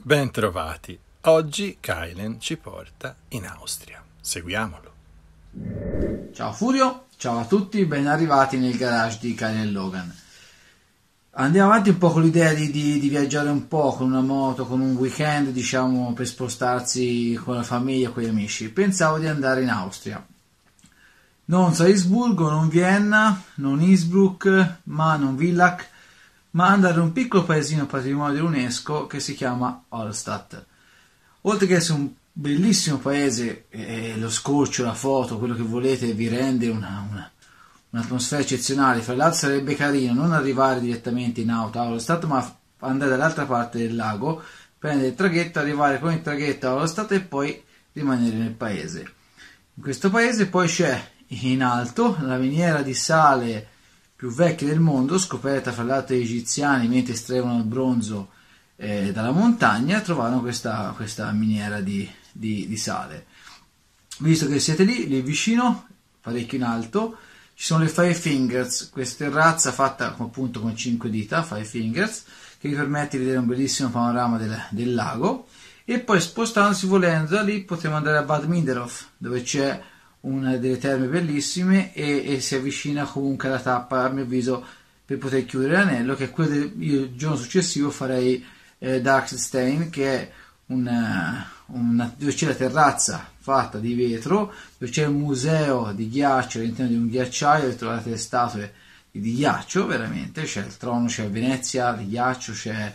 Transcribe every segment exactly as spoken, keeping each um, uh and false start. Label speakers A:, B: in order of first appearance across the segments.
A: Bentrovati. Oggi Kaylen ci porta in Austria. Seguiamolo.
B: Ciao Furio, ciao a tutti, ben arrivati nel garage di Kaylen Logan. Andiamo avanti un po' con l'idea di, di, di viaggiare un po' con una moto, con un weekend, diciamo, per spostarsi con la famiglia, con gli amici. Pensavo di andare in Austria. Non Salisburgo, non Vienna, non Innsbruck, ma non Villach, ma andare in un piccolo paesino patrimonio dell'UNESCO che si chiama Hallstatt. Oltre che essere un bellissimo paese, eh, lo scorcio, la foto, quello che volete, vi rende una, una, un'atmosfera eccezionale. Fra l'altro sarebbe carino non arrivare direttamente in auto a Hallstatt, ma andare dall'altra parte del lago, prendere il traghetto, arrivare con il traghetto a Hallstatt e poi rimanere nel paese. In questo paese poi c'è in alto la miniera di sale più vecchia del mondo, scoperta fra l'altro dagli egiziani mentre estraevano il bronzo eh, dalla montagna. Trovarono questa, questa miniera di, di, di sale. Visto che siete lì, lì vicino, parecchio in alto, ci sono le Five Fingers, questa terrazza fatta appunto con cinque dita, Five Fingers, che vi permette di vedere un bellissimo panorama del, del lago. E poi spostandosi volendo da lì potremo andare a Bad Minderhof, dove c'è una delle terme bellissime e, e si avvicina comunque alla tappa, a mio avviso, per poter chiudere l'anello, che è quello del io, il giorno successivo farei eh, Darkstein, che è una, una, dove c'è la terrazza fatta di vetro, dove c'è un museo di ghiaccio all'interno di un ghiacciaio, dove trovate le statue di ghiaccio, veramente, c'è il trono, c'è Venezia di ghiaccio, c'è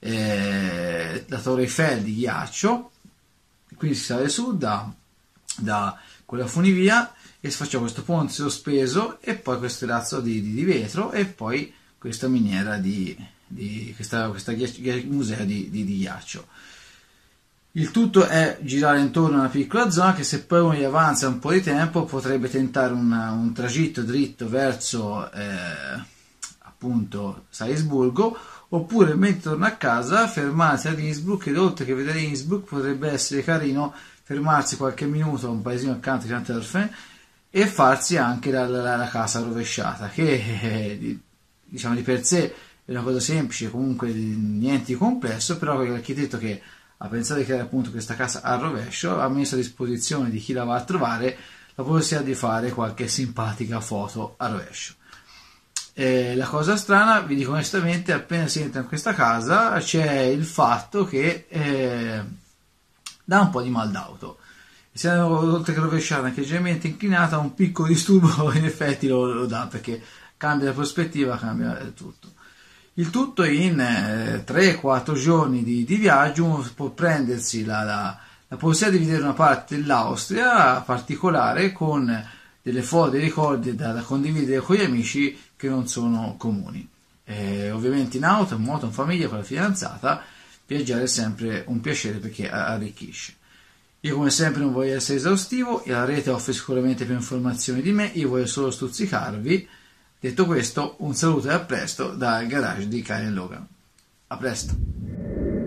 B: eh, la Torre Eiffel di ghiaccio. Quindi si sale su da, da quella funivia e si faccia questo ponte sospeso e poi questo terrazzo di, di, di vetro e poi questa miniera di, di questa, questa ghiaccio, museo di, di, di ghiaccio. Il tutto è girare intorno a una piccola zona che, se poi uno gli avanza un po' di tempo, potrebbe tentare una, un tragitto dritto verso eh, appunto Salisburgo, oppure mentre torna a casa fermarsi ad Innsbruck, ed oltre che vedere Innsbruck potrebbe essere carino fermarsi qualche minuto a un paesino accanto di Antwerpen e farsi anche la, la, la casa rovesciata, che eh, diciamo di per sé è una cosa semplice, comunque niente di complesso, però l'architetto che ha pensato di creare appunto questa casa a rovescio ha messo a disposizione di chi la va a trovare la possibilità di fare qualche simpatica foto a rovescio. Eh, la cosa strana, vi dico onestamente, appena si entra in questa casa c'è il fatto che eh, dà un po' di mal d'auto. Essendo oltre che rovesciata anche leggermente inclinata, un piccolo disturbo in effetti lo, lo dà, perché cambia la prospettiva, cambia tutto. Il tutto in eh, tre quattro giorni di, di viaggio uno può prendersi la, la, la possibilità di vedere una parte dell'Austria particolare con delle foto e ricordi da, da condividere con gli amici che non sono comuni. Eh, ovviamente in auto, in moto, in famiglia, con la fidanzata, viaggiare è sempre un piacere perché arricchisce. Io come sempre non voglio essere esaustivo e la rete offre sicuramente più informazioni di me, io voglio solo stuzzicarvi. Detto questo, un saluto e a presto dal garage di Kaylen Logan. A presto.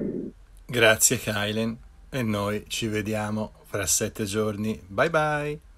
A: Grazie Kaylen e noi ci vediamo fra sette giorni. Bye bye.